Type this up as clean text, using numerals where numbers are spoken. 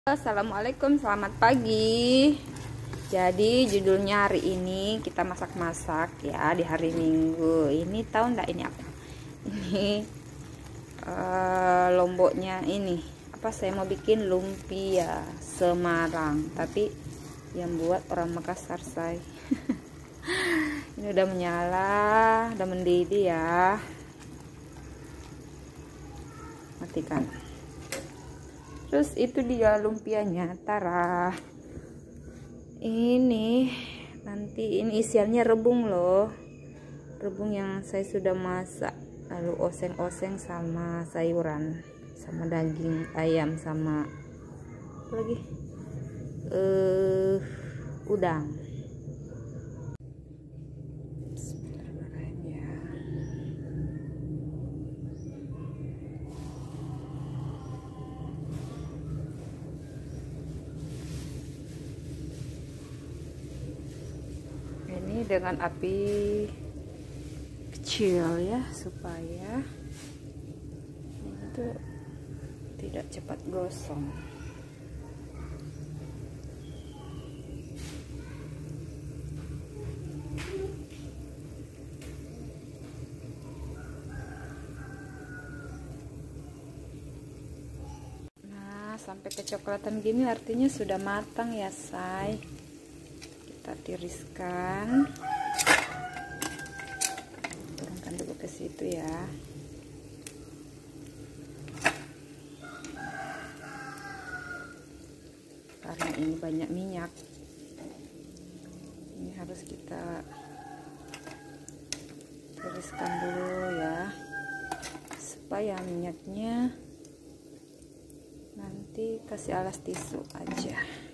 Assalamualaikum, selamat pagi. Jadi judulnya hari ini kita masak-masak ya di hari Minggu. Ini tahu nggak ini apa? Ini lomboknya ini. Apa saya mau bikin lumpia Semarang, tapi yang buat orang Makassar saya. Ini udah menyala, udah mendidih ya. Matikan. Terus itu dia lumpianya, tara. Ini nanti ini isiannya rebung loh. Rebung yang saya sudah masak. Lalu oseng-oseng sama sayuran, sama daging ayam, sama apa lagi? Udang. Ini dengan api kecil ya, supaya itu tidak cepat gosong. Nah, sampai kecoklatan gini artinya sudah matang ya, say. Kita tiriskan, turunkan dulu ke situ ya. Karena ini banyak minyak, ini harus kita tiriskan dulu ya, supaya minyaknya nanti kasih alas tisu aja.